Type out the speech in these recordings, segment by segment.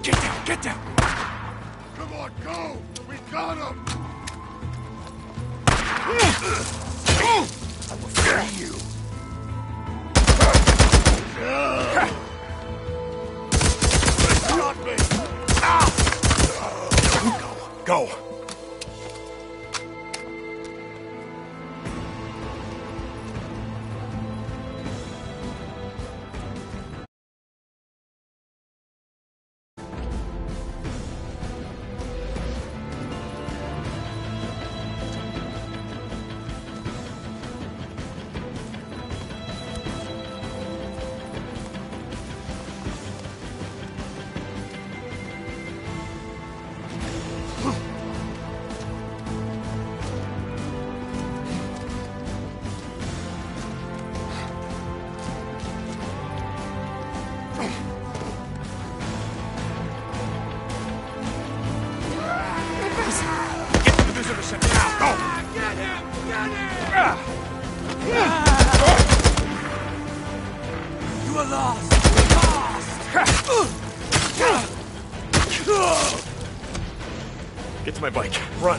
Get down! Come on, go! We got him! I will free you! Got me! Go! You are lost! Get to my bike. Run.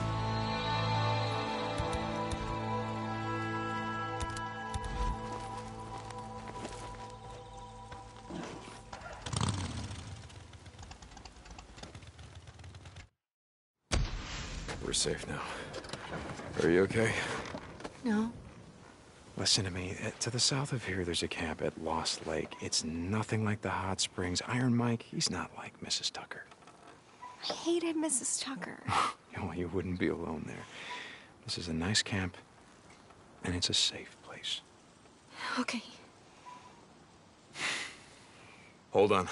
We're safe now. Are you okay? No. Listen to me. To the south of here, there's a camp at Lost Lake. It's nothing like the hot springs. Iron Mike, he's not like Mrs. Tucker. I hated Mrs. Tucker. Well, you wouldn't be alone there. This is a nice camp, and it's a safe place. Okay. Hold on.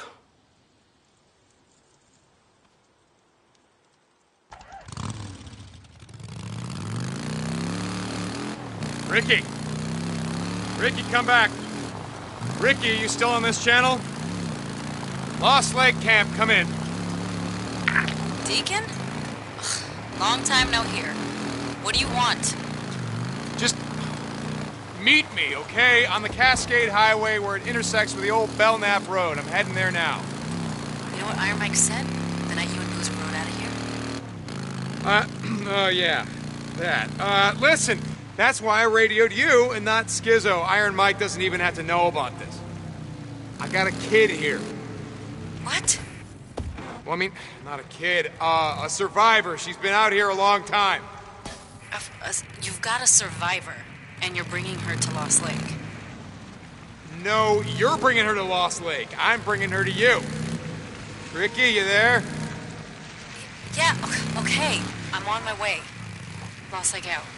Ricky! Ricky, come back! Ricky, you still on this channel? Lost Lake Camp, come in. Deacon? Ugh, long time no hear. What do you want? Just meet me, okay? On the Cascade Highway where it intersects with the old Belknap Road. I'm heading there now. You know what Iron Mike said? The night you and Goose rode out of here? Oh yeah, that. Listen, that's why I radioed you and not Schizo. Iron Mike doesn't even have to know about this. I got a kid here. What? Well, I mean, not a kid, a survivor. She's been out here a long time. You've got a survivor, and you're bringing her to Lost Lake. No, you're bringing her to Lost Lake. I'm bringing her to you. Ricky, you there? Yeah, okay. I'm on my way. Lost Lake out.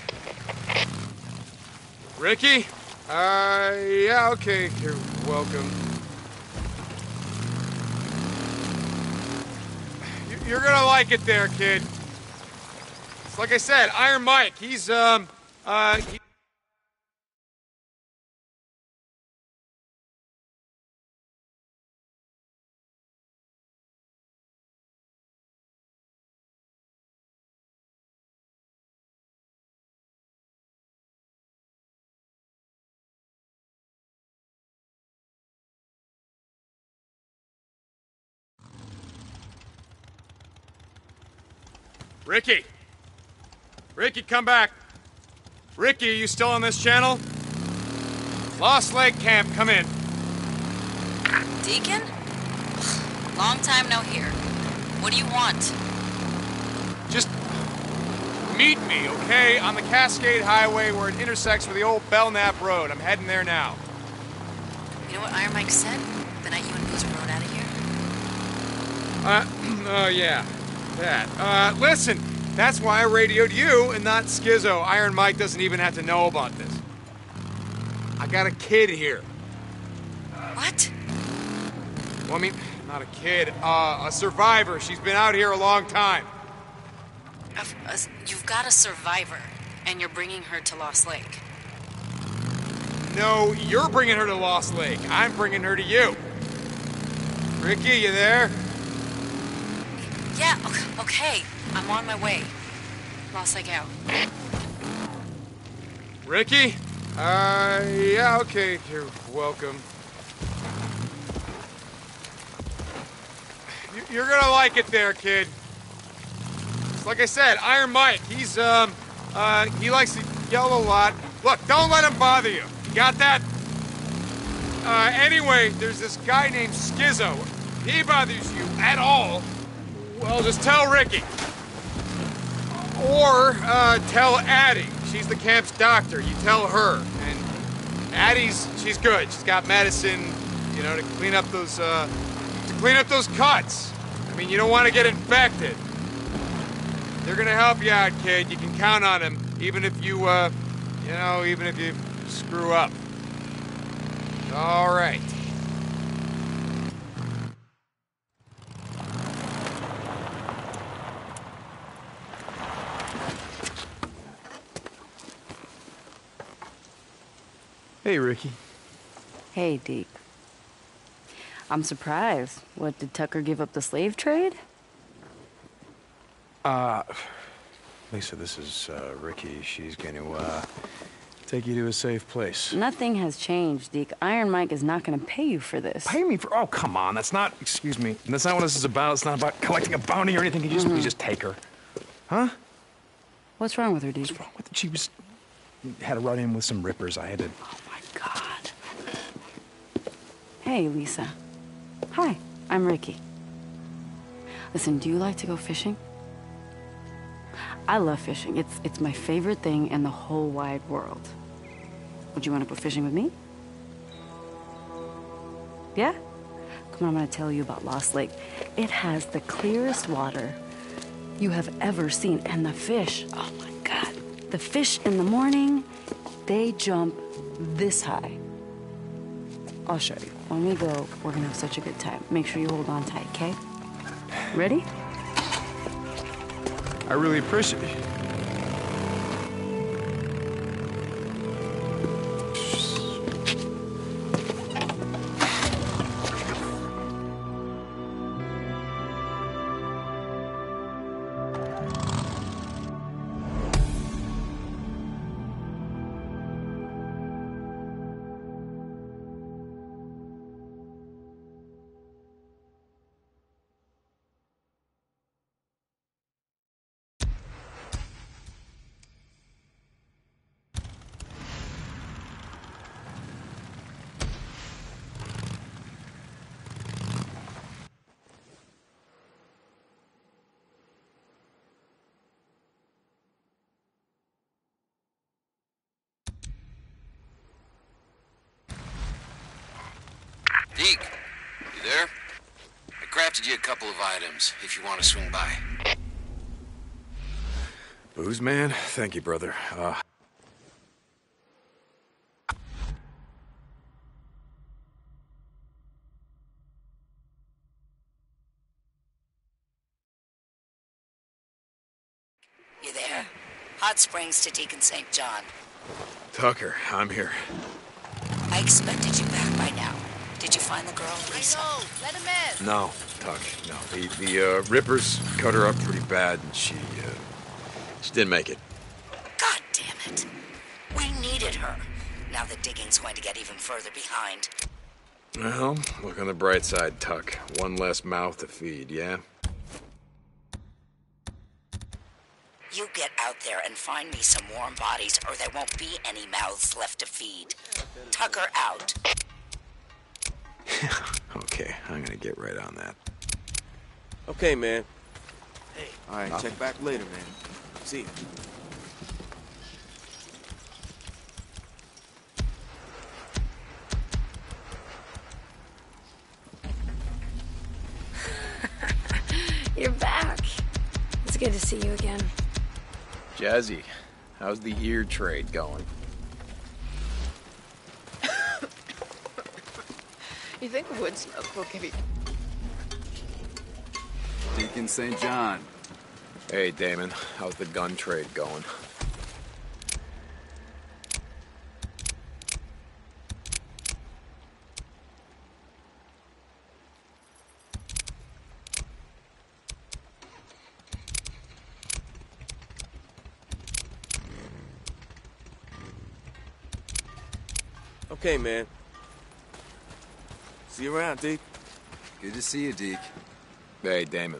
Ricky? Yeah, okay. You're welcome. You're gonna like it there, kid. It's like I said, Iron Mike, he's, Ricky! Ricky, come back! Ricky, you still on this channel? Lost Lake Camp, come in. Deacon? Ugh, long time no hear. What do you want? Just meet me, okay? On the Cascade Highway where it intersects with the old Belknap Road. I'm heading there now. You know what Iron Mike said? The night you and Goose rode out of here? Oh yeah, that. Listen, that's why I radioed you and not Schizo. Iron Mike doesn't even have to know about this. I got a kid here. What? Well, I mean, not a kid, a survivor. She's been out here a long time. You've got a survivor, and you're bringing her to Lost Lake. No, you're bringing her to Lost Lake. I'm bringing her to you. Ricky, you there? Yeah, okay. I'm on my way. Lost Lake out. Ricky? Yeah, okay. You're welcome. You're gonna like it there, kid. Like I said, Iron Mike, he's, he likes to yell a lot. Look, don't let him bother you. You got that? Anyway, there's this guy named Skizzo. If he bothers you at all, well, just tell Ricky. Or, tell Addie. She's the camp's doctor. You tell her. And she's good. She's got medicine, you know, to clean up those cuts. I mean, you don't want to get infected. They're gonna help you out, kid. You can count on them, even if you, even if you screw up. All right. Hey, Ricky. Hey, Deke. I'm surprised. What, did Tucker give up the slave trade? Lisa, this is, Ricky. She's going to, take you to a safe place. Nothing has changed, Deke. Iron Mike is not going to pay you for this. Pay me for... Oh, come on. That's not... Excuse me. That's not what this is about. It's not about collecting a bounty or anything. You just take her. Huh? What's wrong with her, Deke? What's wrong with it? She was... Had a run-in with some rippers. I had to... Oh, my God. Hey, Lisa. Hi, I'm Ricky. Listen, do you like to go fishing? I love fishing. It's my favorite thing in the whole wide world. Would you want to go fishing with me? Yeah? Come on, I'm going to tell you about Lost Lake. It has the clearest water you have ever seen. And the fish, oh my God. The fish in the morning, they jump this high. I'll show you. When we go, we're going to have such a good time. Make sure you hold on tight, okay? Ready? I really appreciate it. Deke, you there? I crafted you a couple of items, if you want to swing by. Booze, man? Thank you, brother. You there? Hot Springs to Deacon St. John. Tucker, I'm here. I expected you back by now. Did you find the girl, Lisa? Let him in. No, Tuck, no. The Rippers cut her up pretty bad, and she didn't make it. God damn it. We needed her. Now the digging's going to get even further behind. Well, look on the bright side, Tuck. One less mouth to feed, yeah? You get out there and find me some warm bodies, or there won't be any mouths left to feed. Tucker out. Okay, I'm gonna get right on that. Okay, man. Hey. All right, check back later, man. See you. You're back. It's good to see you again. Jazzy, how's the ear trade going? You think wood smoke will give you... Deacon St. John. Hey, Damon, how's the gun trade going? Okay, man. See you around, Deke. Good to see you, Deke. Hey, Damon.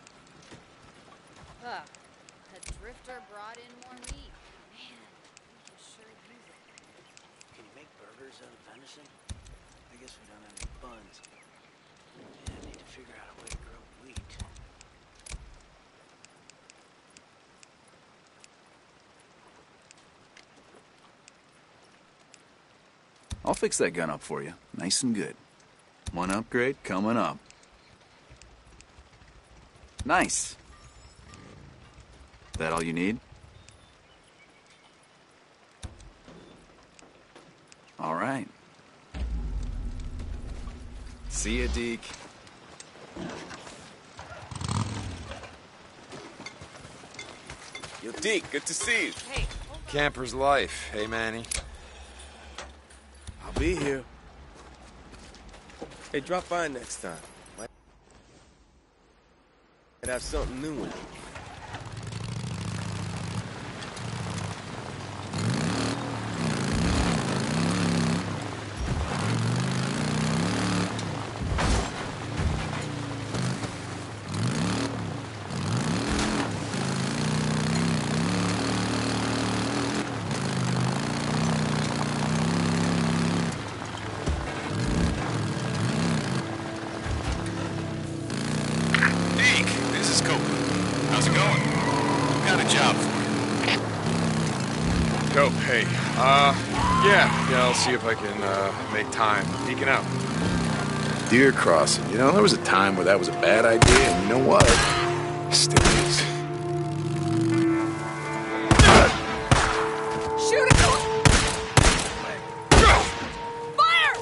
Huh. A drifter brought in more meat. Man, we could sure use it. Can you make burgers out of venison? I guess we don't have any buns. Yeah, I need to figure out a way to grow wheat. I'll fix that gun up for you, nice and good. One upgrade coming up. Nice. That all you need? All right. See ya, Deke. Yo, Deke, good to see you. Hey, Camper's life. Hey, Manny. I'll be here. Hey, drop by next time. Might have something new in it. Dope. Hey, yeah, I'll see if I can, make time. Deacon out. Deer crossing. You know, there was a time where that was a bad idea, and you know what? Still is. shoot it! Fire!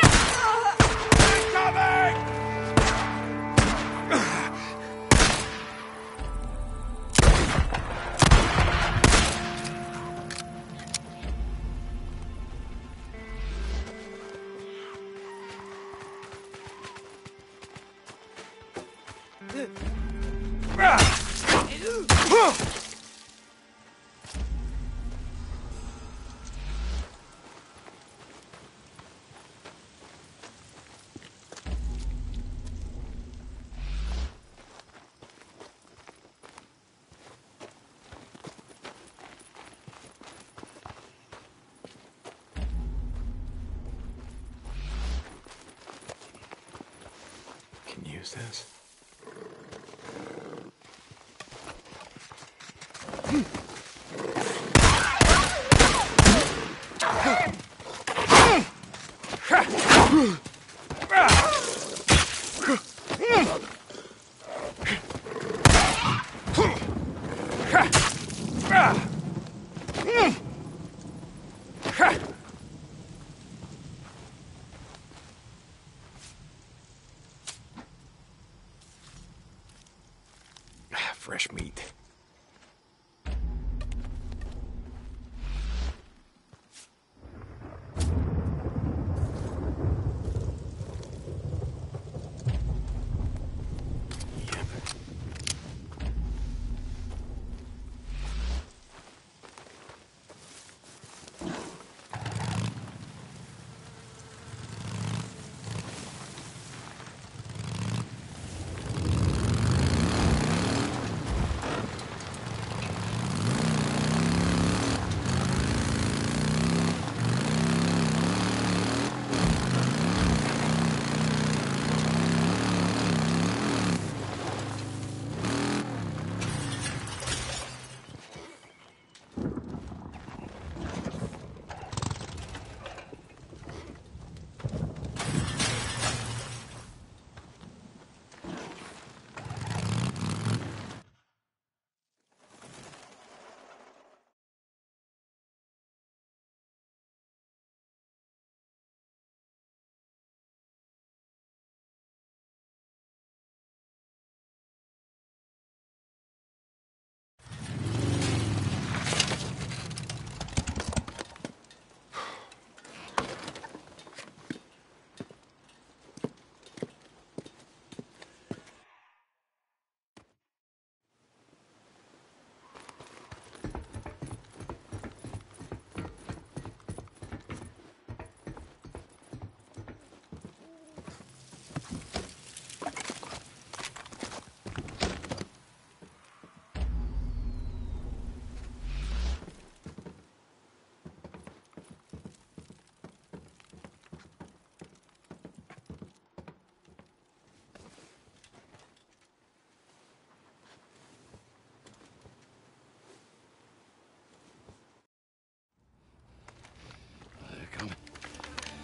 Can you use this? Fresh meat.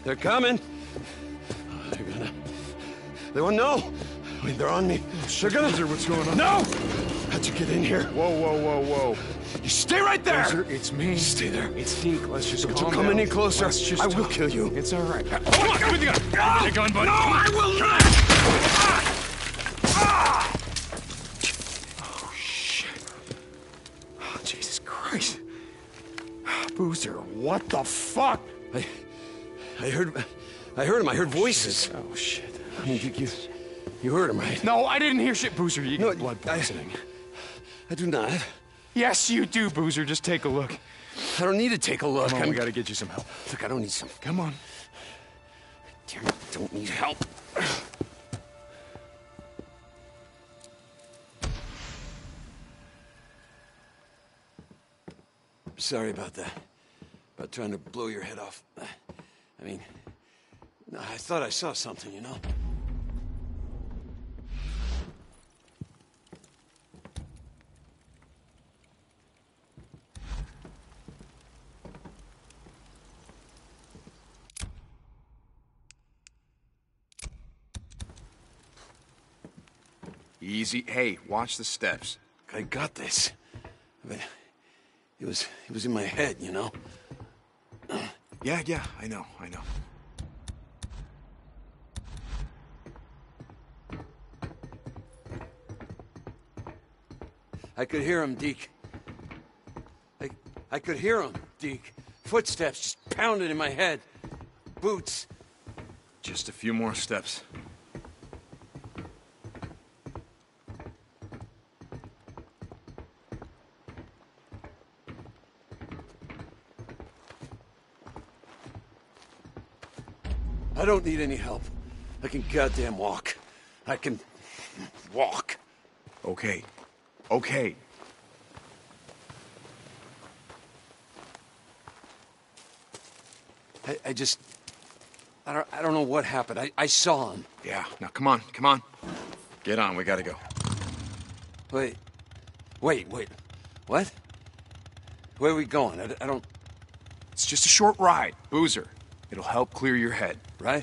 They're coming. They're gonna... They won't know. Wait, they're on me. They're gonna... Boozer, what's going on? No! How'd you get in here? Whoa, whoa, whoa, whoa. You stay right there! Boozer, it's me. Stay there. It's Deke. Let's just Don't calm you come down. any closer. Let's just I will talk. kill you. It's all right. Come on, come with the gun. Get the gun, buddy. No, I will not! Oh, shit. Oh, Jesus Christ. Boozer, what the fuck? I heard him. I heard voices. Oh, shit. I mean, you heard him, right? No, I didn't hear shit, Boozer. You No, get blood poisoning. I do not. Yes, you do, Boozer. Just take a look. I don't need to take a look. Come on, we gotta get you some help. Look, I don't need some. Come on. I don't need help. Sorry about that. About trying to blow your head off. I mean, I thought I saw something, you know? Easy. Hey, watch the steps. I got this. But it was in my head, you know? Yeah, I know. I could hear him, Deke. I could hear him, Deke. Footsteps just pounding in my head. Boots. Just a few more steps. I don't need any help. I can goddamn walk. I can walk. Okay. I don't know what happened. I saw him. Yeah, now come on. Get on, we gotta go. Wait. What? Where are we going? I don't... It's just a short ride, Boozer. It'll help clear your head. Right?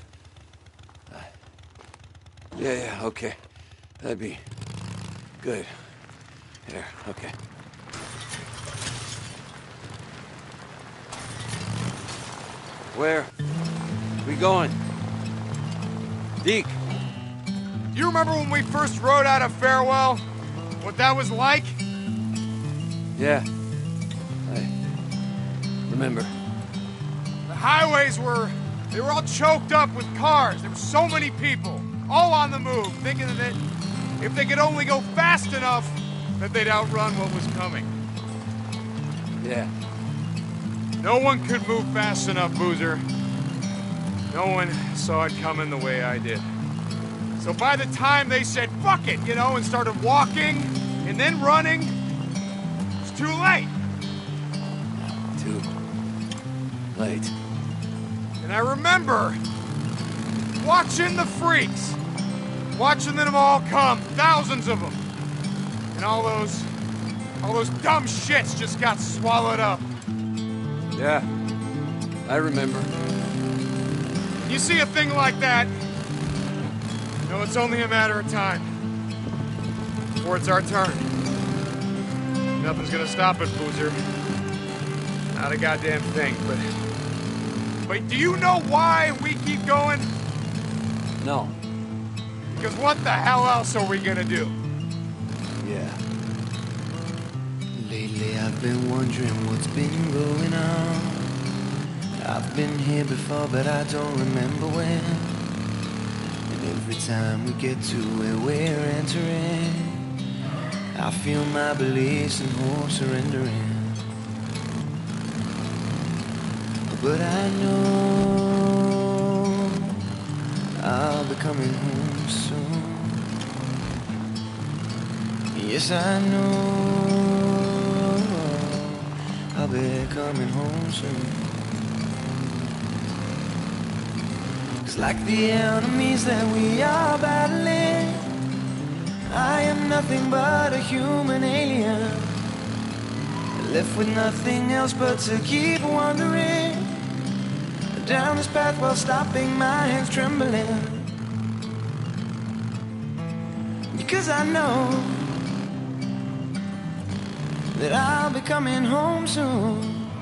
Yeah, okay. That'd be good. There, okay. Where? We going? Deke! You remember when we first rode out of Farewell? What that was like? Yeah. I remember. The highways they were all choked up with cars. There were so many people, all on the move, thinking that if they could only go fast enough, that they'd outrun what was coming. Yeah. No one could move fast enough, Boozer. No one saw it coming the way I did. So by the time they said, fuck it, and started walking and then running, it's too late. Too late. And I remember watching the freaks, watching them all come, thousands of them. And all those dumb shits just got swallowed up. Yeah, I remember. You see a thing like that, it's only a matter of time before it's our turn. Nothing's gonna stop it, Boozer. Not a goddamn thing, but do you know why we keep going? No. Because what the hell else are we gonna do? Yeah. Lately I've been wondering what's been going on. I've been here before, but I don't remember when. And every time we get to where we're entering, I feel my beliefs and hope surrendering. But I know I'll be coming home soon. Yes, I know I'll be coming home soon. 'Cause like the enemies that we are battling, I am nothing but a human alien, left with nothing else but to keep wondering. step down this path while stopping, my hands trembling. Because I know that I'll be coming home soon.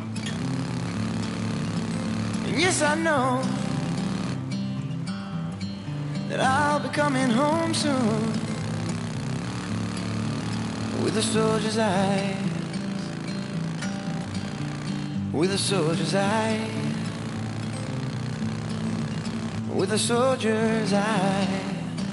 And yes, I know that I'll be coming home soon. With a soldier's eyes, with a soldier's eyes, with a soldier's eyes.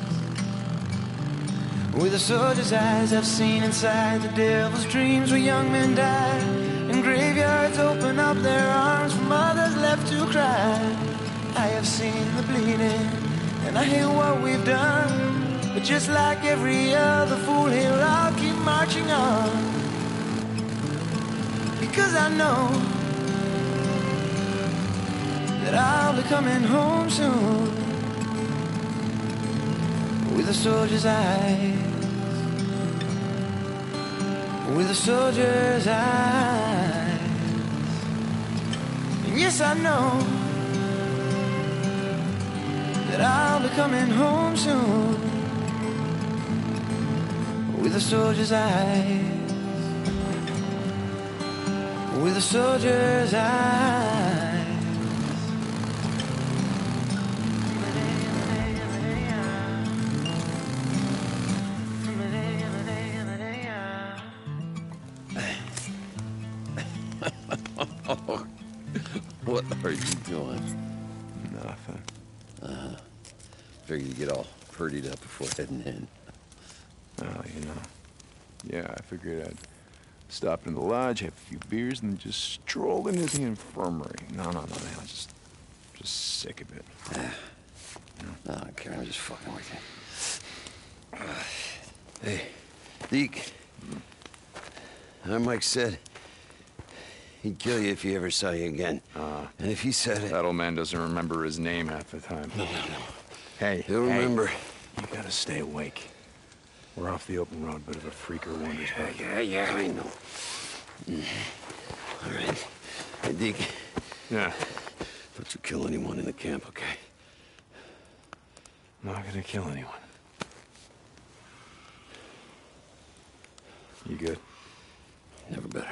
With a soldier's eyes, I've seen inside the devil's dreams where young men die, and graveyards open up their arms for mothers left to cry. I have seen the bleeding, and I hear what we've done, but just like every other fool here, I'll keep marching on. Because I know that I'll be coming home soon. With a soldier's eyes, with a soldier's eyes. And yes, I know that I'll be coming home soon. With a soldier's eyes, with a soldier's eyes. What are you doing? Nothing. Figured you'd get all purdied up before heading in. Well, you know. Yeah, I figured I'd stop in the lodge, have a few beers, and then just stroll into the infirmary. No, man, I'm just sick of it. No, I don't care, I'm just fucking with you. Hey, Deke. Mike said he'd kill you if he ever saw you again. And if he said it... That old man doesn't remember his name half the time. No. Hey, He'll remember. You gotta stay awake. We're off the open road, bit of a freaker wanders back. Yeah, I know. All right. Hey, Deke. Yeah? Don't you kill anyone in the camp, okay? I'm not gonna kill anyone. You good? Never better.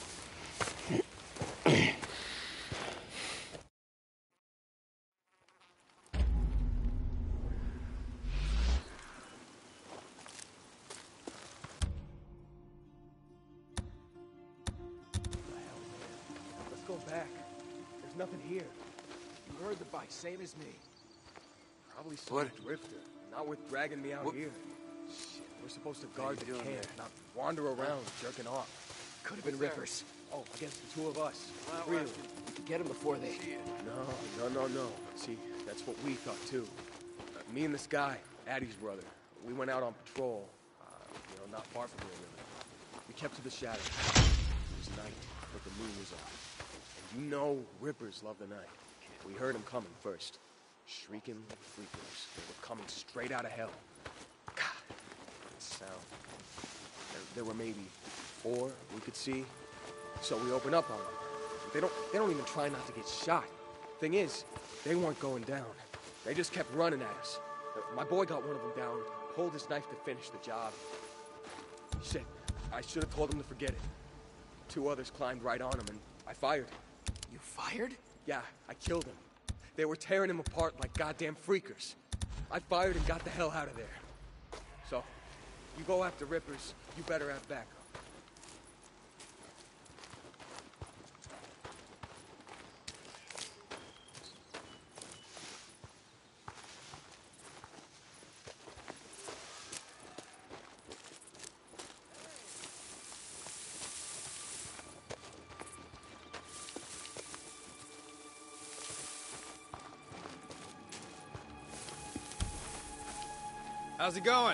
Let's go back. There's nothing here. You heard the bike, same as me. Probably some drifter. Not worth dragging me out here. Shit, we're supposed to guard the camp, not wander around jerking off. Could have been rippers. Oh, against the two of us. Really? We could get them before they... No. See, that's what we thought too. Me and this guy, Addie's brother, we went out on patrol. Not far from here, really. We kept to the shadows. It was night, but the moon was out. And you know rippers love the night. We heard them coming first. Shrieking like freakers. They were coming straight out of hell. God, that sound. There were maybe 4 we could see. So we open up on them. They don't even try not to get shot. Thing is, they weren't going down. They just kept running at us. My boy got one of them down, pulled his knife to finish the job. Shit, I should have told him to forget it. 2 others climbed right on him, and I fired. You fired? Yeah, I killed him. They were tearing him apart like goddamn freakers. I fired and got the hell out of there. So, you go after rippers, you better have backup. How's it going?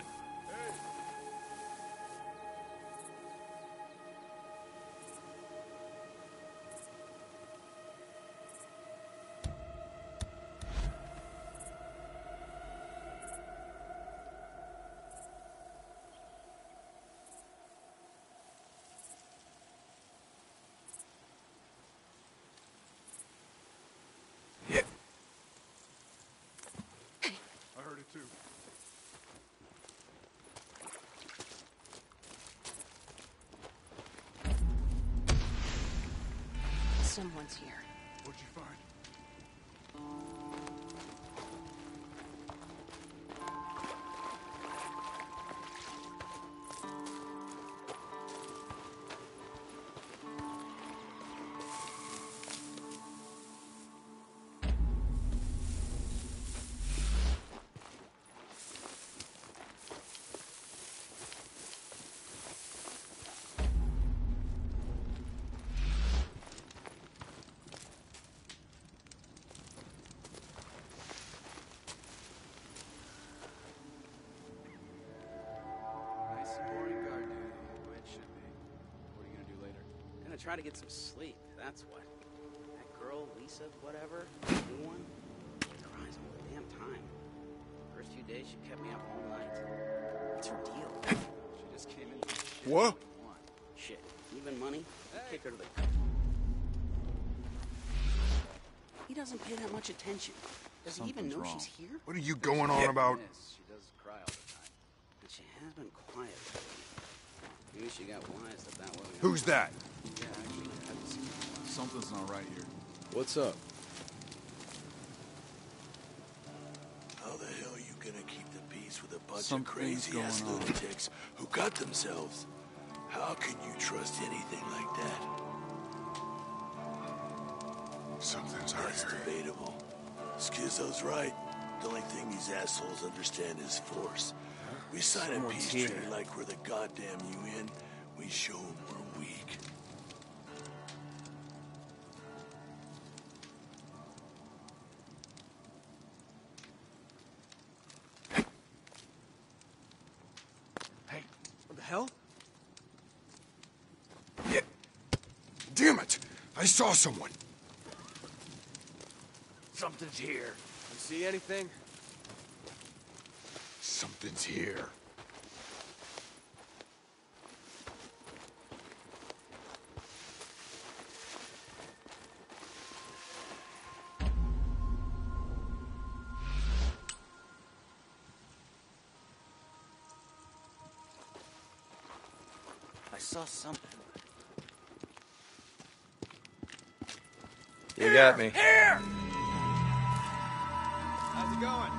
someone's here. What'd you find? Try to get some sleep, that's what. That girl, Lisa, whatever, new one, she cries all the damn time. First few days, she kept me up all night. What's her deal? She just came in. What? Shit, even money? Kick her to the... He doesn't pay that much attention. Does he even know she's here? What are you going on about? She does cry all the time. And she has been quiet lately. Maybe she got wise that way. Who's that? Yeah, actually, I haven't seen her. Something's not right here. What's up? How the hell are you gonna keep the peace with a bunch Something's of crazy-ass going on. lunatics who got themselves? How can you trust anything like that? Something's That's debatable. Schizo's right. The only thing these assholes understand is force. We sign a peace treaty like we're the goddamn UN. We show them we're weak. Hey, what the hell? Yeah. Damn it! I saw someone. Something's here. You see anything? Something's here. I saw something. You got me. Here! How's it going?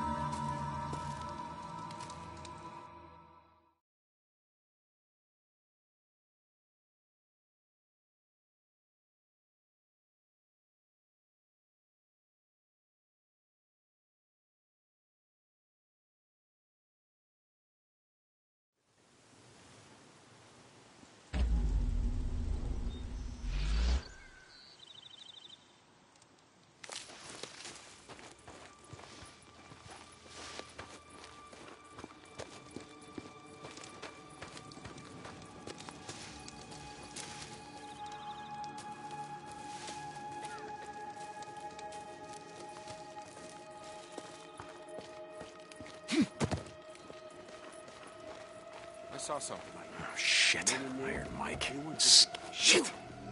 I saw something. Oh, shit. Iron Mike. Shit.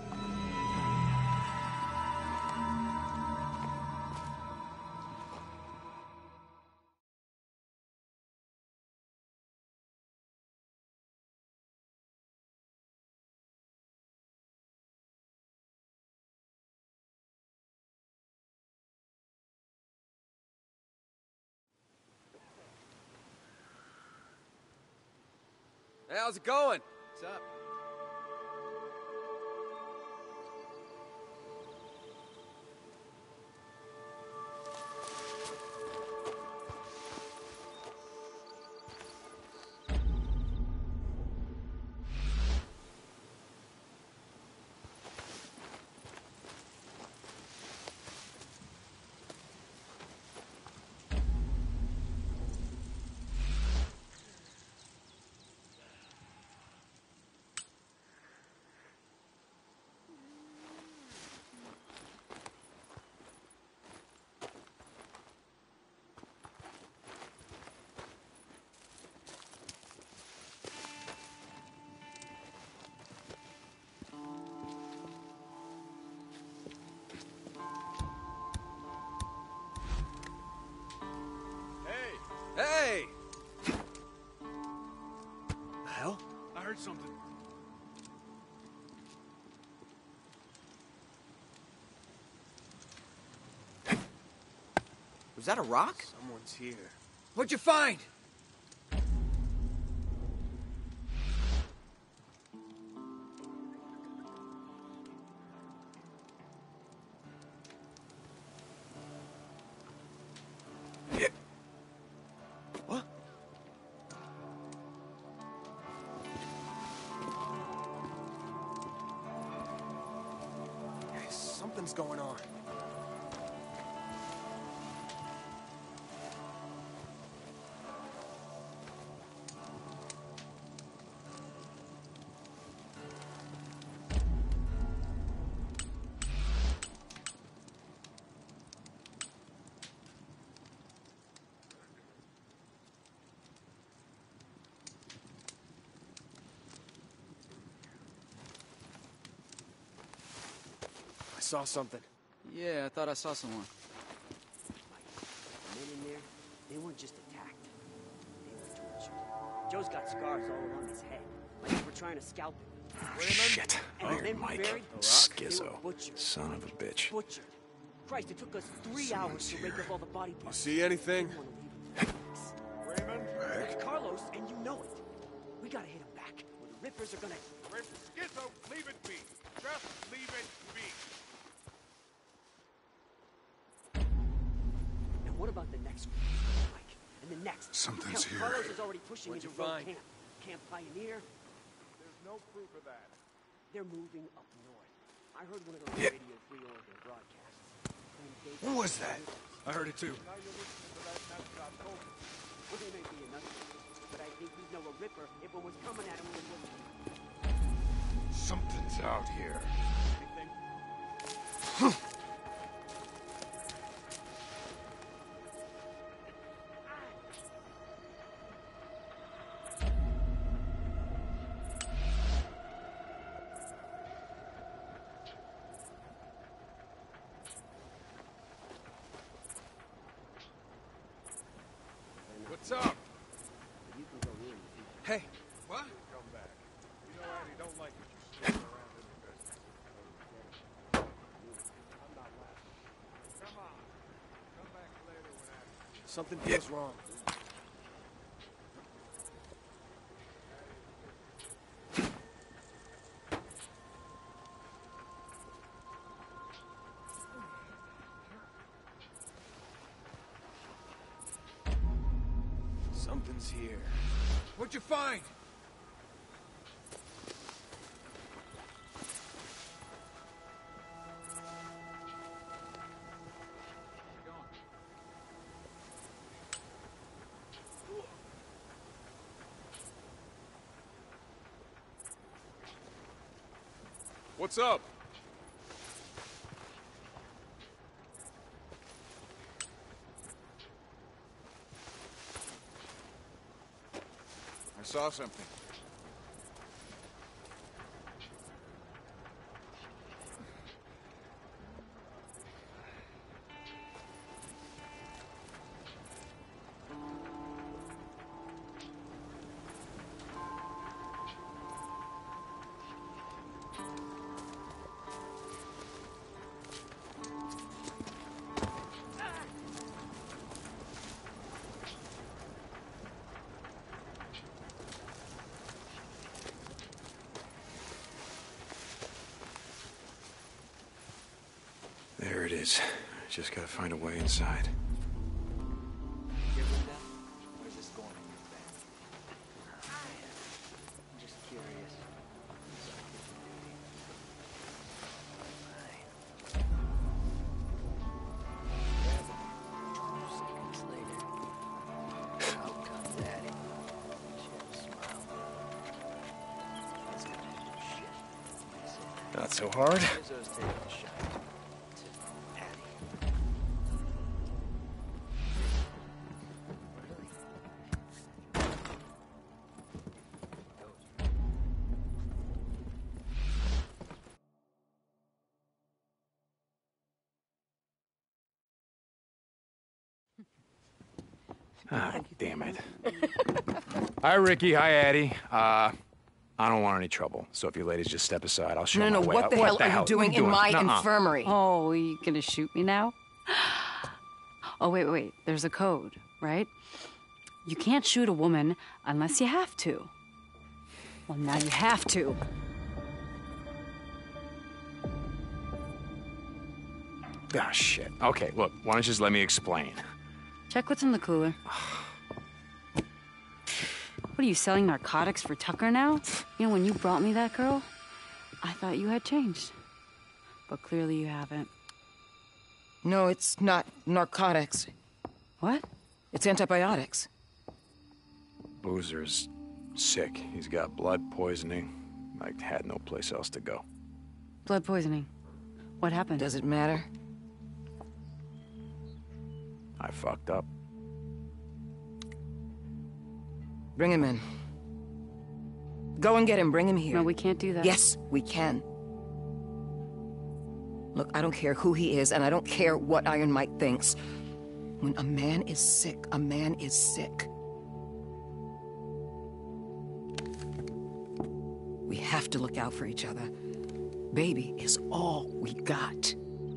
Hey, how's it going? What's up? Hey! The hell? I heard something. Was that a rock? Someone's here. What'd you find? What? Hey, something's going on. I saw something. Yeah, I thought I saw someone. The men in there, they weren't just attacked. They were tortured. Joe's got scars all along his head, like they were trying to scalp him. Oh, shit. And the Iron men Mike. buried, Schizo. butchered. Son of a bitch. Butchered. Christ, it took us 3 hours to rake up all the body parts. See anything? Raymond? It's Carlos, and you know it. We gotta hit him back, or the Rippers are gonna... Schizo, leave it be. Just leave it be. Now what about the next one, Mike? And the next? Something's Hell, here. Carlos is already pushing What'd into you Road find? Camp. Camp Pioneer. There's no proof of that. They're moving up north. I heard one of those Radio Free Oregon broadcasts. What was that? I heard it too. Well, they may be another one, but I think we'd know a Ripper if one was coming at him with one. Something's out here. What's up? You can go in. Hey, What? Come back. You know, Eddie, don't like that you're sticking around in the business. I'm not laughing. Come on. Come back later when I... something feels wrong. Something's here. What'd you find? What's up? I saw something. There it is. Just gotta find a way inside. Give him that? Or is this going in your bag? I'm just curious. Seconds later, out comes Daddy. Chill, smile. He's gonna do shit. Not so hard. Rizzo's taking a shot. Ah, damn it. Hi, Ricky. Hi, Addie. I don't want any trouble, so if you ladies just step aside, I'll show No, my no, way what out. the hell are you doing in my Nuh-uh. infirmary? Oh, are you gonna shoot me now? Oh, wait. There's a code, right? You can't shoot a woman unless you have to. Well, now you have to. Ah, shit. Okay, look, why don't you just let me explain? Check what's in the cooler. What are you, selling narcotics for Tucker now? You know, when you brought me that girl, I thought you had changed. But clearly you haven't. No, it's not narcotics. What? It's antibiotics. Boozer's sick. He's got blood poisoning. I had no place else to go. Blood poisoning. What happened? Does it matter? I fucked up. Bring him in. Go and get him. Bring him here. No, we can't do that. Yes, we can. Look, I don't care who he is, and I don't care what Iron Mike thinks. When a man is sick, a man is sick. We have to look out for each other. Baby is all we got.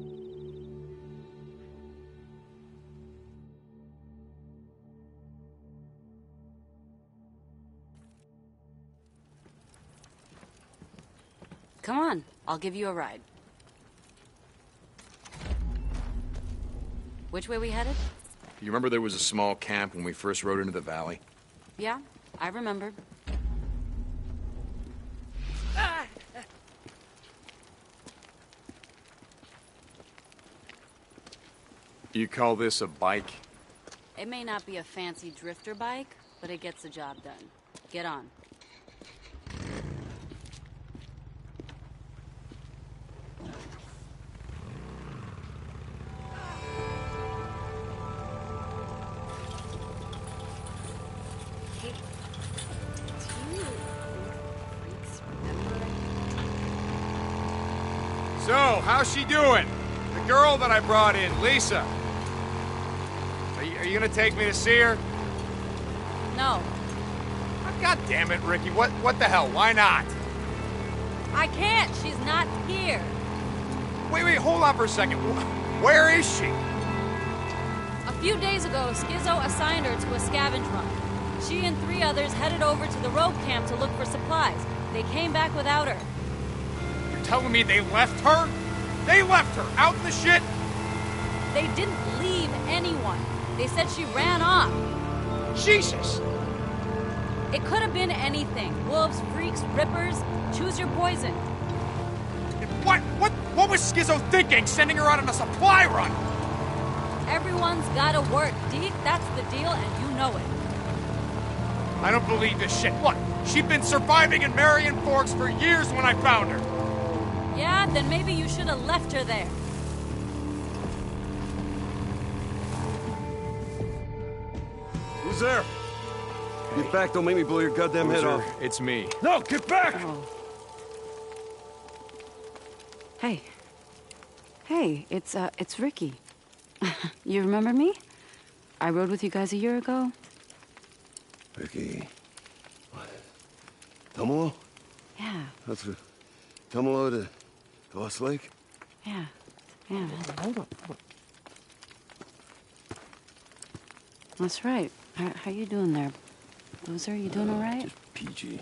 Come on, I'll give you a ride. Which way we headed? You remember there was a small camp when we first rode into the valley? Yeah, I remember. You call this a bike? It may not be a fancy drifter bike, but it gets the job done. Get on. So, how's she doing? The girl that I brought in, Lisa. Are you gonna take me to see her? No. Oh, God damn it, Ricky. What the hell? Why not? I can't. She's not here. Wait, hold on for a second. Where is she? A few days ago, Skizzo assigned her to a scavenge run. She and 3 others headed over to the road camp to look for supplies. They came back without her. You're telling me they left her? They left her out in the shit? They didn't leave anyone. They said she ran off. Jesus! It could have been anything. Wolves, freaks, rippers. Choose your poison. What was Skizzo thinking, sending her out on a supply run? Everyone's gotta work, Deke. That's the deal, and you know it. I don't believe this shit. What? She'd been surviving in Marion Forks for years when I found her. Yeah, then maybe you should have left her there. Who's there? Get back, don't make me blow your goddamn head off. It's me. No, get back! Oh. Hey, it's Ricky. You remember me? I rode with you guys a year ago. Ricky. Tumalo? Yeah. That's a... Tumalo to Lost Lake? Yeah. Hold up. That's right. How you doing there? Boozer, you doing all right? Just PG.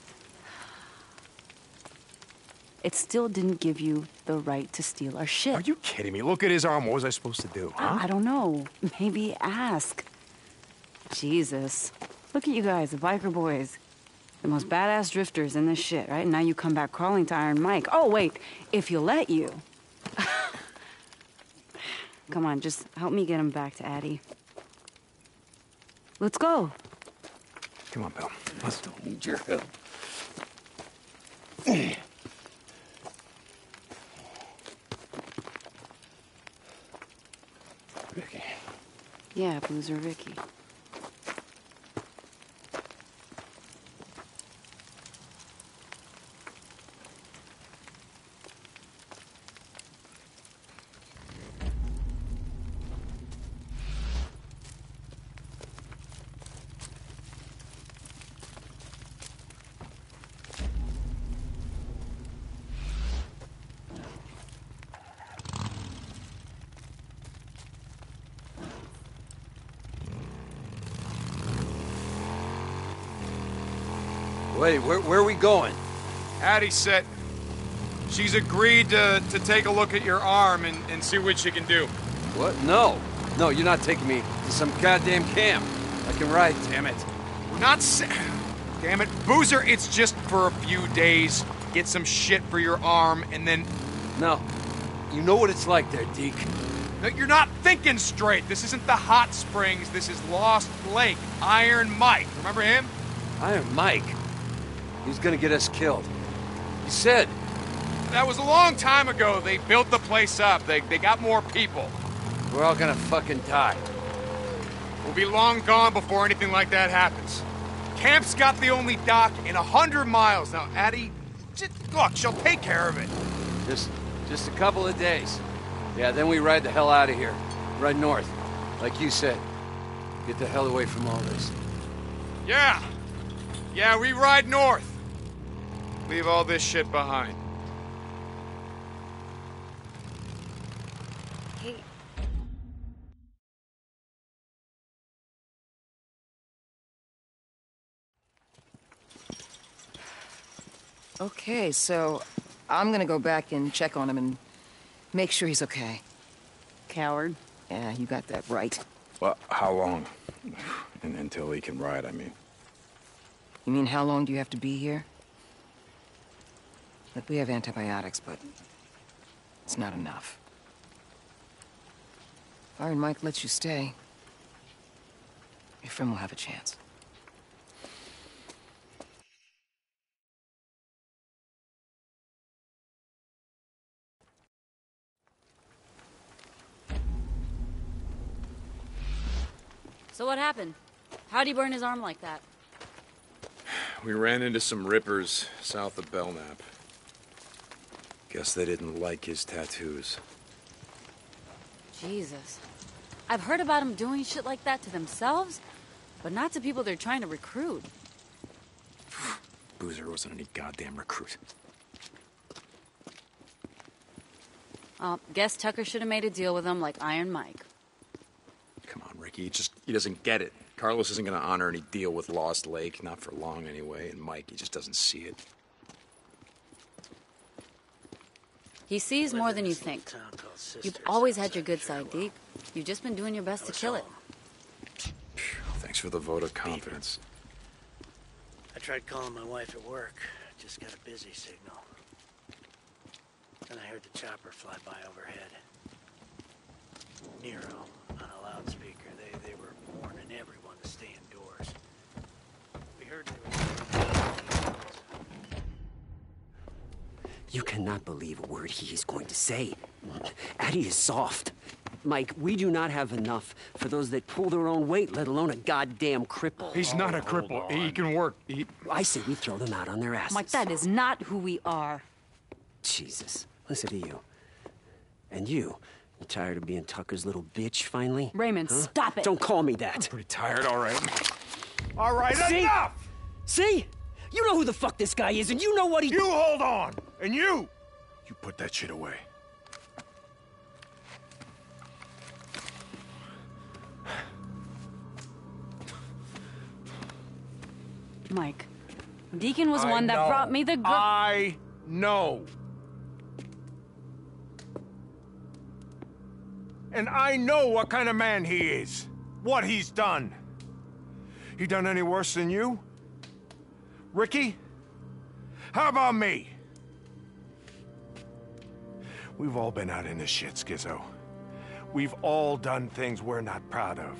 It still didn't give you the right to steal our shit. Are you kidding me? Look at his arm. What was I supposed to do, huh? I don't know. Maybe ask. Jesus. Look at you guys, the biker boys. The most badass drifters in this shit, right? And now you come back crawling to Iron Mike. Oh, wait. If you'll let you. Come on, just help me get him back to Addie. Let's go. Come on, Bill. I don't need your help. Ricky. Yeah, Boozer Ricky. Wait, where are we going? Addie said she's agreed to take a look at your arm and see what she can do. What? No. No, you're not taking me to some goddamn camp. I can ride, damn it. We're not Damn it. Boozer, it's just for a few days. Get some shit for your arm, and then... No. You know what it's like there, Deke. No, you're not thinking straight. This isn't the hot springs. This is Lost Lake. Iron Mike. Remember him? Iron Mike? He was gonna get us killed. You said. That was a long time ago. They built the place up. They got more people. We're all gonna fucking die. We'll be long gone before anything like that happens. Camp's got the only dock in 100 miles. Now, Addie, look, she'll take care of it. Just a couple of days. Yeah, then we ride the hell out of here. Ride north, like you said. Get the hell away from all this. Yeah. Yeah, we ride north. Leave all this shit behind. Hey. Okay, so I'm gonna go back and check on him and make sure he's okay. Coward. Yeah, you got that right. Well, how long? Until he can ride, I mean. You mean how long do you have to be here? Look, we have antibiotics, but it's not enough. If Iron Mike lets you stay, your friend will have a chance. So what happened? How'd he burn his arm like that? We ran into some rippers south of Belknap. Guess they didn't like his tattoos. Jesus. I've heard about them doing shit like that to themselves, but not to people they're trying to recruit. Boozer wasn't any goddamn recruit. Guess Tucker should have made a deal with him like Iron Mike. Come on, Ricky, he doesn't get it. Carlos isn't gonna honor any deal with Lost Lake, not for long anyway, and Mike, he just doesn't see it. He sees more than you think. You've always had your good side, Deke. You've just been doing your best to kill it. Thanks for the vote of confidence. I tried calling my wife at work. Just got a busy signal. Then I heard the chopper fly by overhead. Nero, on a loudspeaker. They were warning everyone to stay indoors. We heard they were... You cannot believe a word he is going to say. Addie is soft. Mike, we do not have enough for those that pull their own weight, let alone a goddamn cripple. He's not a cripple. He can work. I say we throw them out on their asses. Mike, that is not who we are. Jesus. Listen to you. And you. You tired of being Tucker's little bitch, finally? Raymond, huh? Stop it. Don't call me that. I'm pretty tired, all right. All right, See? enough! See? You know who the fuck this guy is, and you know what he... You hold on! And you put that shit away. Mike, Deacon was one that brought me the... I know. And I know what kind of man he is. What he's done. He done any worse than you? Ricky? How about me? We've all been out in this shit, Skizzo. We've all done things we're not proud of.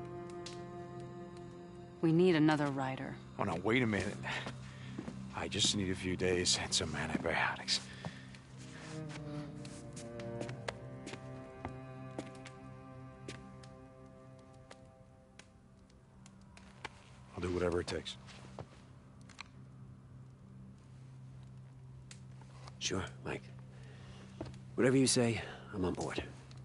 We need another rider. Oh, no, wait a minute. I just need a few days and some antibiotics. I'll do whatever it takes. Sure, Mike. Whatever you say, I'm on board.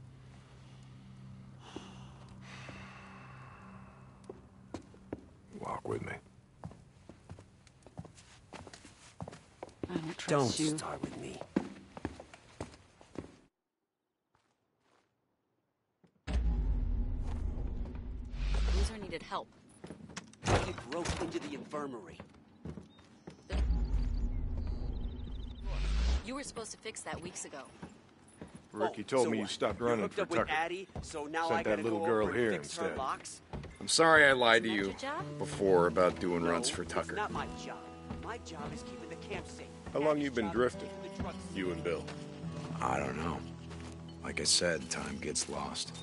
Walk with me. I don't trust you. Don't start with me. Boozer needed help. He broke into the infirmary. You were supposed to fix that weeks ago. Ricky told me you stopped running hooked for up with Tucker. Addie, so now Sent I gotta that little go girl over here and fix her instead. locks? I'm sorry I lied to Isn't that you your job? before about doing runs for It's Tucker. not my job. My job is keeping the camp safe. How long Addie's you been job is drifting? keeping the drugs safe. You and Bill. I don't know. Like I said, time gets lost.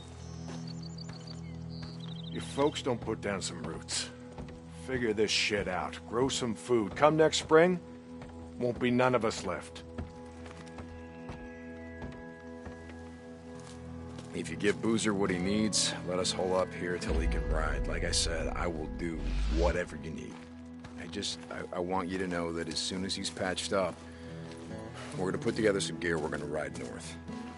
You folks don't put down some roots. Figure this shit out. Grow some food. Come next spring, won't be none of us left. If you give Boozer what he needs, let us hole up here till he can ride. Like I said, I will do whatever you need. I want you to know that as soon as he's patched up, we're gonna put together some gear, we're gonna ride north.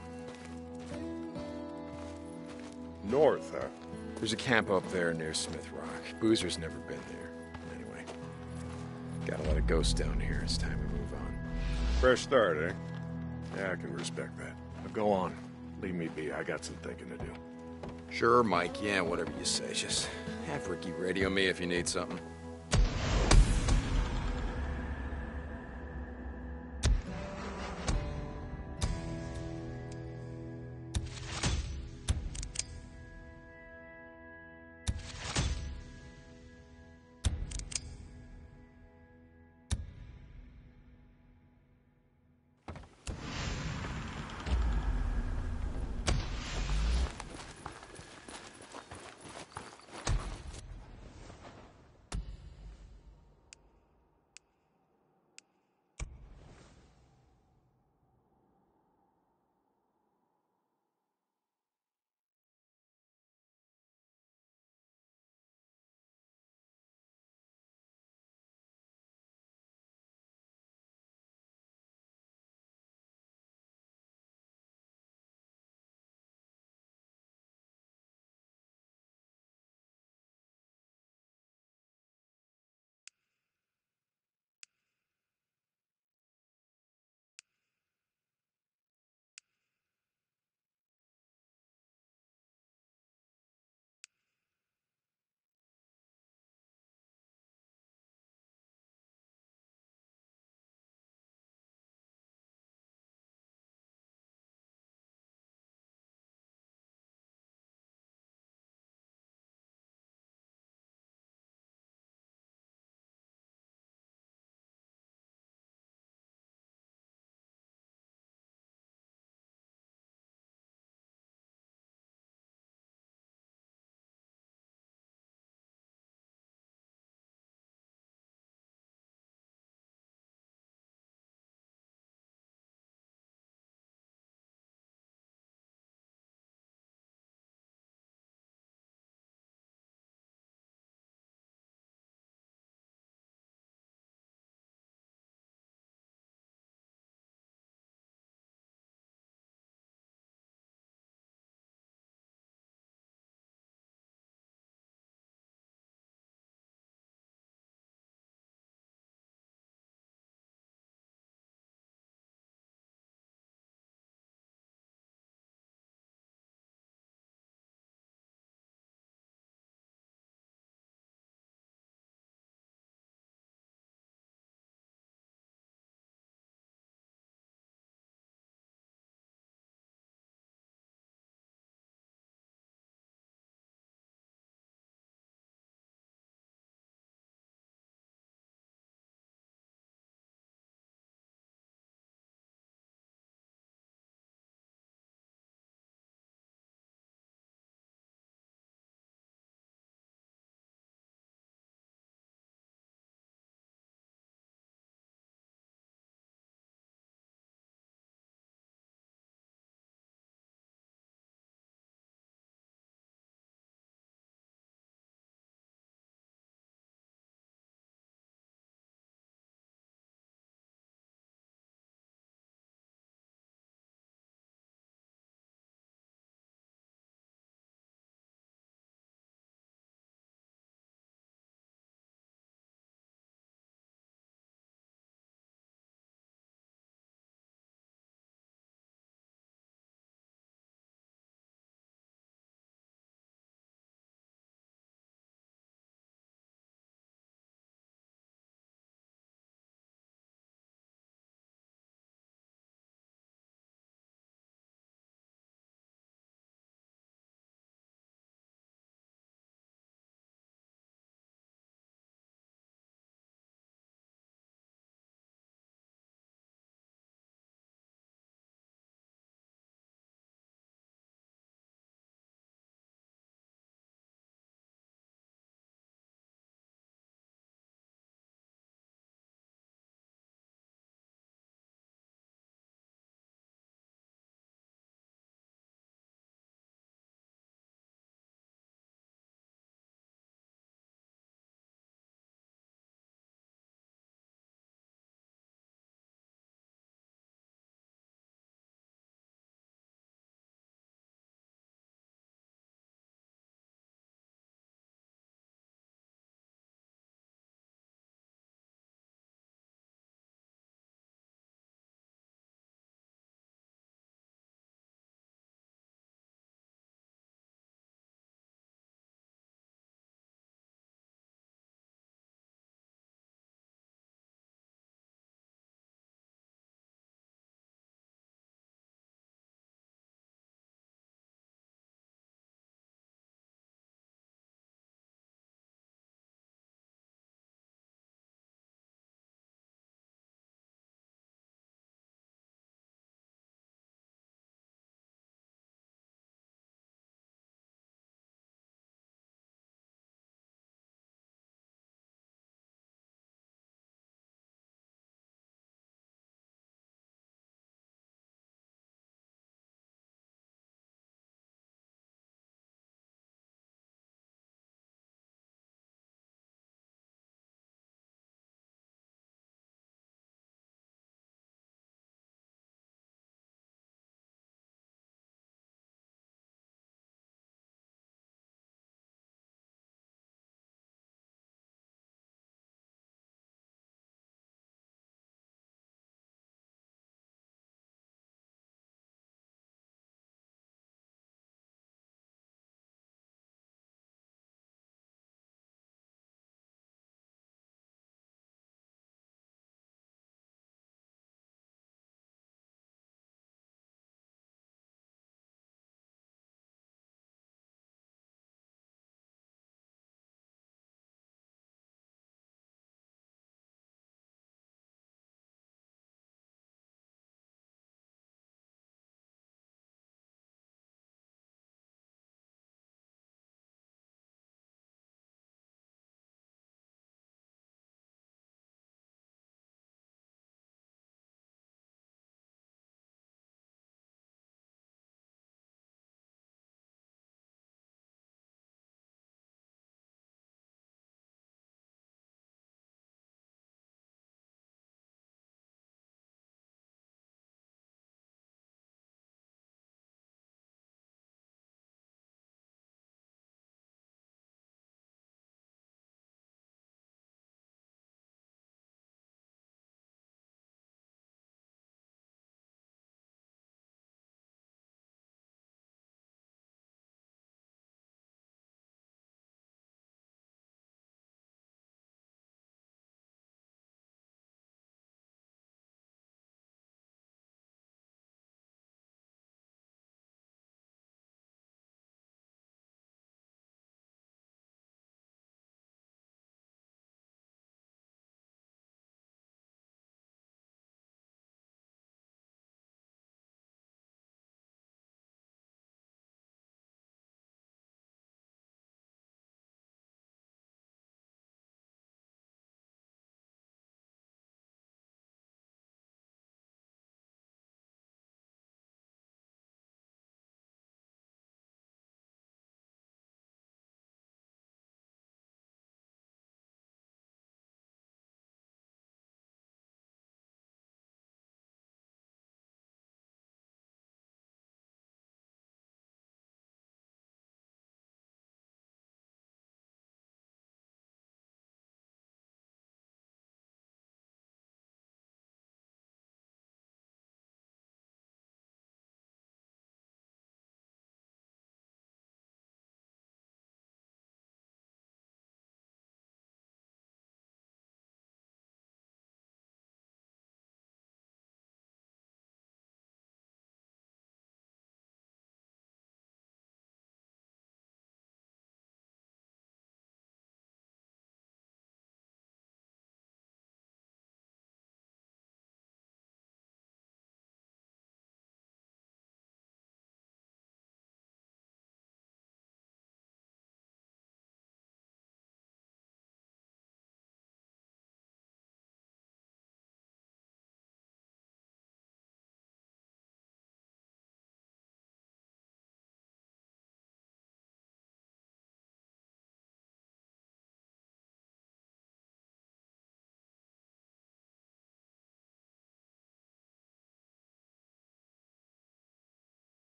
North, huh? There's a camp up there near Smith Rock. Boozer's never been there. Anyway, got a lot of ghosts down here. It's time to move on. Fresh start, eh? Yeah, I can respect that. Now go on. Leave me be. I got some thinking to do. Sure, Mike. Yeah, whatever you say. Just have Ricky radio me if you need something.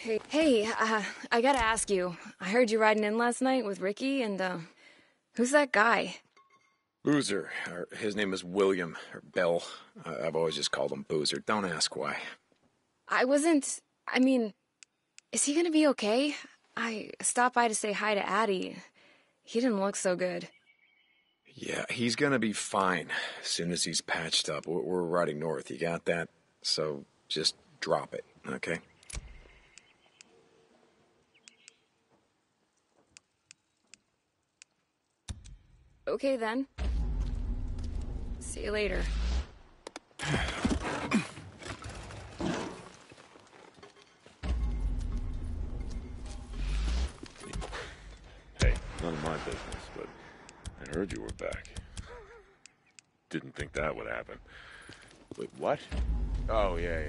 Hey, I gotta ask you. I heard you riding in last night with Ricky, and, who's that guy? Boozer. His name is William, or Bell. I've always just called him Boozer. Don't ask why. I mean, is he gonna be okay? I stopped by to say hi to Addie. He didn't look so good. Yeah, he's gonna be fine as soon as he's patched up. We're riding north, you got that? So just drop it, okay? Okay, then. See you later. Hey, none of my business, but I heard you were back. Didn't think that would happen. Wait, what? Oh, yeah.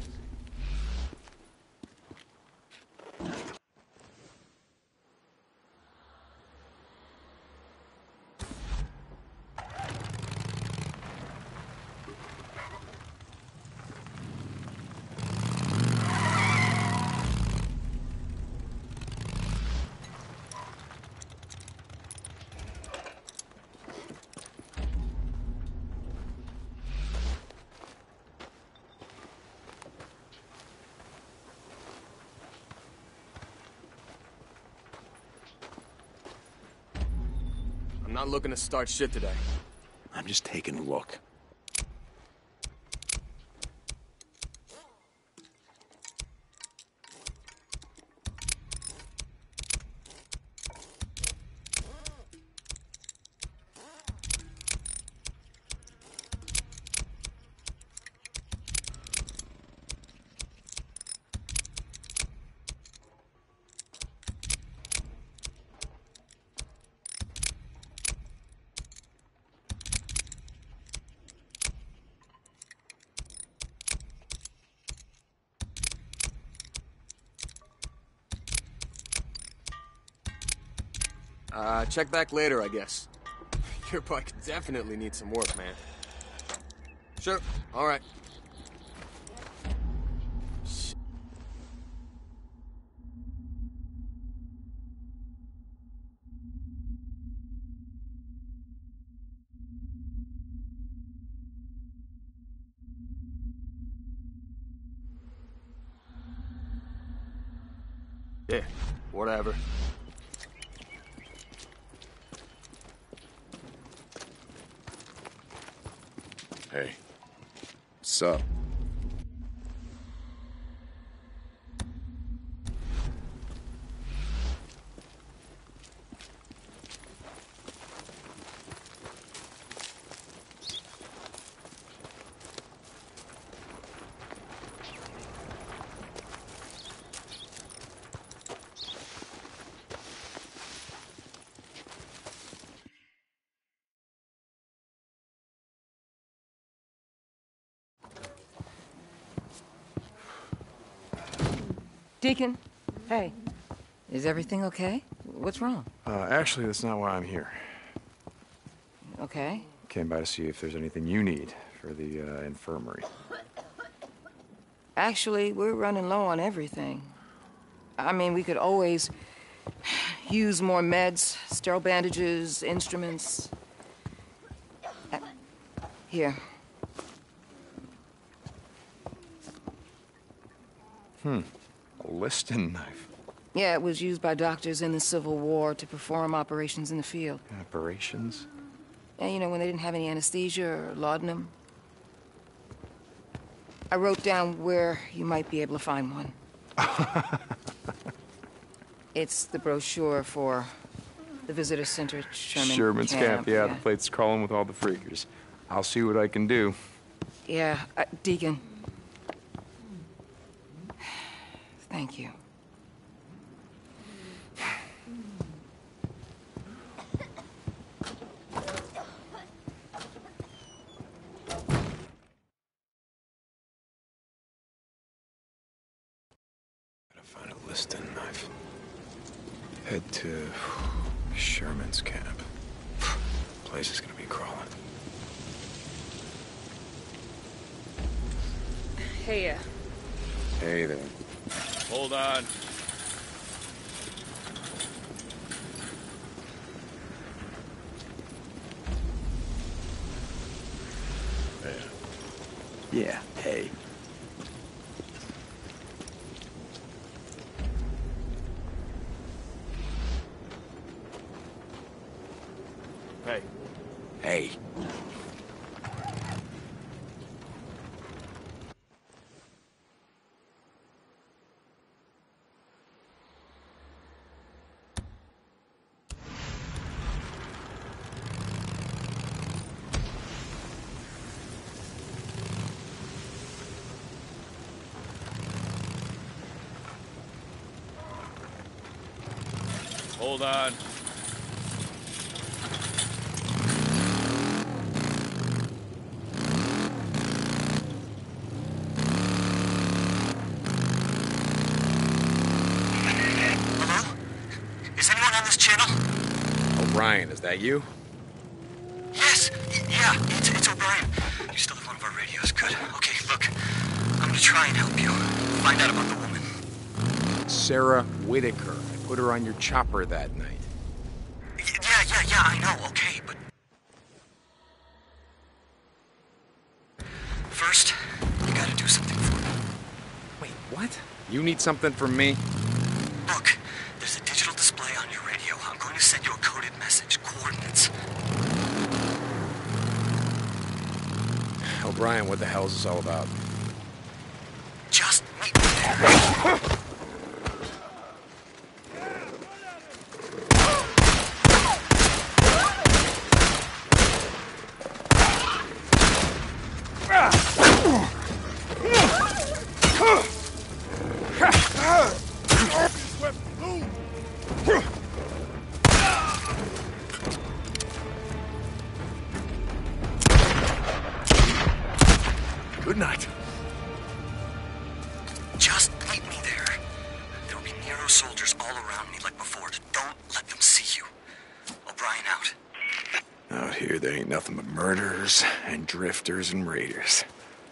I'm not looking to start shit today. I'm just taking a look. Check back later, I guess. Your bike definitely needs some work, man. Sure, all right. Yeah, whatever. Hey, what's up? Deacon, hey. Is everything okay? What's wrong? Actually, that's not why I'm here. Okay. Came by to see if there's anything you need for the infirmary. Actually, we're running low on everything. I mean, we could always use more meds, sterile bandages, instruments. Here. A Liston knife. Yeah, it was used by doctors in the Civil War to perform operations in the field. Operations? Yeah, you know, when they didn't have any anesthesia or laudanum. I wrote down where you might be able to find one. It's the brochure for the visitor center at Sherman's Camp, yeah, the place crawling with all the freakers. I'll see what I can do. Yeah, Deacon. Thank you. Gotta find a Liston knife. Head to Sherman's Camp. Place is gonna be crawling. Hey, Hey there. Hold on. Yeah, hey. Hey. Hey. Hold on. Hello? Is anyone on this channel? O'Brien, is that you? Yes. Yeah, it's O'Brien. You still have one of our radios. Good. Okay, look. I'm gonna try and help you. Find out about the woman. Sarah Whitaker. I put her on your chopper that night. Yeah, I know. Okay, but... First, you gotta do something for me. Wait, what? You need something from me? Look, there's a digital display on your radio. I'm going to send you a coded message. Coordinates. O'Brien, what the hell is this all about? Just meet me there. Good night. Just meet me there. There will be Nero soldiers all around me like before. Don't let them see you. O'Brien out. Out here, there ain't nothing but murderers and drifters and raiders.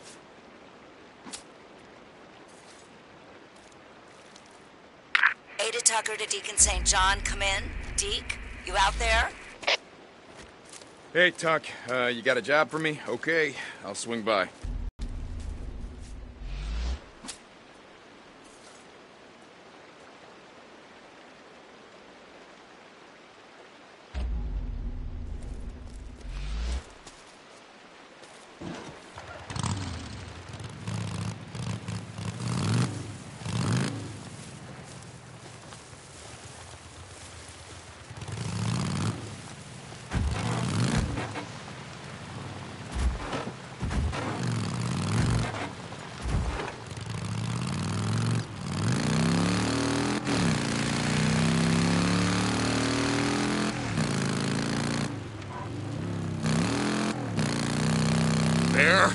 Ada Tucker to Deacon St. John. Come in. Deke, you out there? Hey, Tuck, you got a job for me? Okay, I'll swing by. There.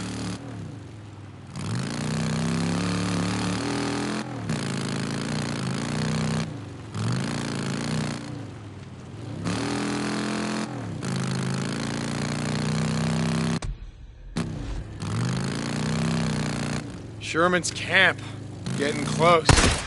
Sherman's camp. Getting close.